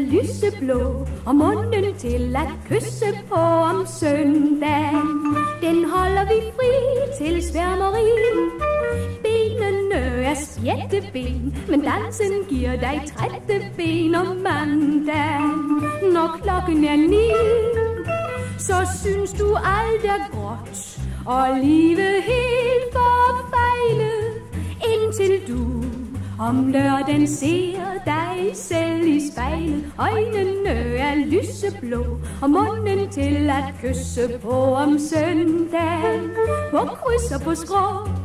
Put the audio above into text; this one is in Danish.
lyseblå, og munden til at kysse på om søndagen. Den holder vi fri til sværmeri. Benene er spjætteben, men dansen giver dig trætte ben om mandagen. Når klokken er 9, så synes du alt er gråt, og livet helt forfejlet, indtil du om lørdagen ser dig selv i spejlet. Øjnene er lyseblå, og munden til at kysse på om søndagen. På kryds og på skrå